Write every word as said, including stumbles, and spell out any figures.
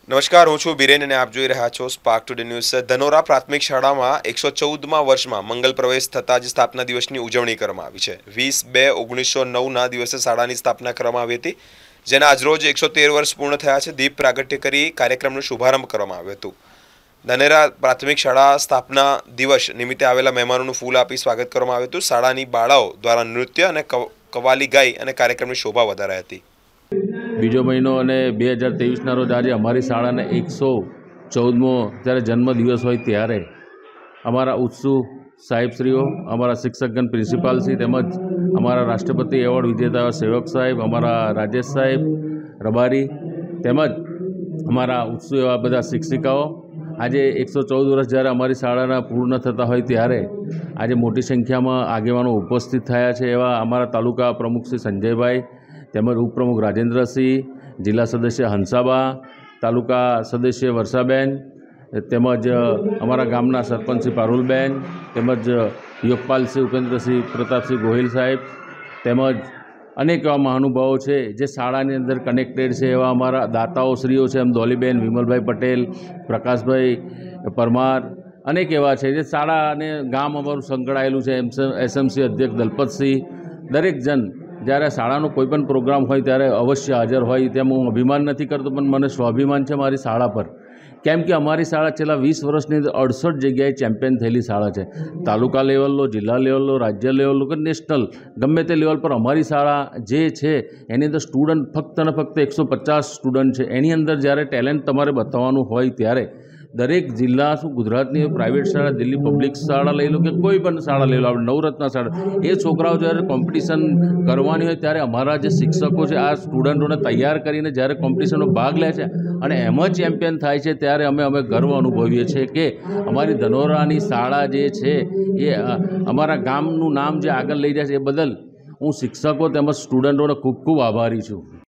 નમસ્કાર, હું છું બિરેન અને આપ જોઈ રહ્યા છો સ્પાર્ક ટુડે ન્યૂઝ। ધનોરા પ્રાથમિક શાળામાં એકસો ચૌદમાં વર્ષમાં મંગલ પ્રવેશ થતાં જ સ્થાપના દિવસની ઉજવણી કરવામાં આવી છે। વીસ બે ઓગણીસો નવના દિવસે શાળાની સ્થાપના કરવામાં આવી હતી, જેના આજરોજ એકસો તેર વર્ષ પૂર્ણ થયા છે। દીપ પ્રાગટ્ય કરી કાર્યક્રમનો શુભારંભ કરવામાં આવ્યો હતો। ધનેરા પ્રાથમિક શાળા સ્થાપના દિવસ નિમિત્તે આવેલા મહેમાનોનું ફૂલ આપી સ્વાગત કરવામાં આવ્યું હતું। શાળાની બાળાઓ દ્વારા નૃત્ય અને કવાલી ગાઈ અને કાર્યક્રમની શોભા વધારાઈ હતી। બીજો મહિનો અને બે હજાર ત્રેવીસના રોજ આજે અમારી શાળાને એકસો ચૌદમો જ્યારે જન્મદિવસ હોય ત્યારે અમારા ઉત્સુક સાહેબશ્રીઓ, અમારા શિક્ષકગણ, પ્રિન્સિપાલશ્રી તેમજ અમારા રાષ્ટ્રપતિ એવોર્ડ વિજેતા સેવક સાહેબ, અમારા રાજેશ સાહેબ રબારી તેમજ અમારા ઉત્સુક એવા બધા શિક્ષિકાઓ આજે એકસો ચૌદ વર્ષ જ્યારે અમારી શાળાના પૂર્ણ થતા હોય ત્યારે આજે મોટી સંખ્યામાં આગેવાનો ઉપસ્થિત થયા છે। એવા અમારા તાલુકા પ્રમુખ શ્રી સંજયભાઈ તેમજ ઉપપ્રમુખ રાજેન્દ્રસિંહ, જિલ્લા સદસ્ય હંસાબા, તાલુકા સદસ્ય વર્ષાબેન તેમજ અમારા ગામના સરપંચ શ્રી પારુલબેન તેમજ યોગપાલસિંહ ઉપેન્દ્રસિંહ પ્રતાપસિંહ ગોહિલ સાહેબ તેમજ અનેક એવા મહાનુભાવો છે જે શાળાની અંદર કનેક્ટેડ છે। એવા અમારા દાતાઓશ્રીઓ છે, એમ દોલીબેન, વિમલભાઈ પટેલ, પ્રકાશભાઈ પરમાર અનેક એવા છે જે શાળા અને ગામ અમારું સંકળાયેલું છે। એમ એસએમસી અધ્યક્ષ દલપતસિંહ, દરેક જણ જ્યારે શાળાનો કોઈ પણ પ્રોગ્રામ હોય ત્યારે અવશ્ય હાજર હોય। તેમ હું અભિમાન નથી કરતો, પણ મને સ્વાભિમાન છે મારી શાળા પર, કેમ કે અમારી શાળા છેલ્લા વીસ વર્ષની અંદર અડસઠ જગ્યાએ ચેમ્પિયન થયેલી શાળા છે। તાલુકા લેવલનો, જિલ્લા લેવલનો, રાજ્ય લેવલનો કે નેશનલ ગમે તે લેવલ પર અમારી શાળા જે છે એની અંદર સ્ટુડન્ટ ફક્ત ને ફક્ત એકસો પચાસ સ્ટુડન્ટ છે। એની અંદર જ્યારે ટેલેન્ટ તમારે બતાવવાનું હોય ત્યારે દરેક જિલ્લા શું ગુજરાતની પ્રાઇવેટ શાળા, દિલ્હી પબ્લિક શાળા લઈ લો કે કોઈ પણ શાળા લઈ લો, આપણે નવરત્ન શાળા, એ છોકરાઓ જ્યારે કોમ્પિટિશન કરવાની હોય ત્યારે અમારા જે શિક્ષકો છે આ સ્ટુડન્ટોને તૈયાર કરીને જ્યારે કોમ્પિટિશનનો ભાગ લે છે અને એમાં ચેમ્પિયન થાય છે ત્યારે અમે અમે ગર્વ અનુભવીએ છીએ કે અમારી ધનોરાની શાળા જે છે એ અમારા ગામનું નામ જે આગળ લઈ જાય છે। એ બદલ હું શિક્ષકો તેમજ સ્ટુડન્ટોને ખૂબ ખૂબ આભારી છું।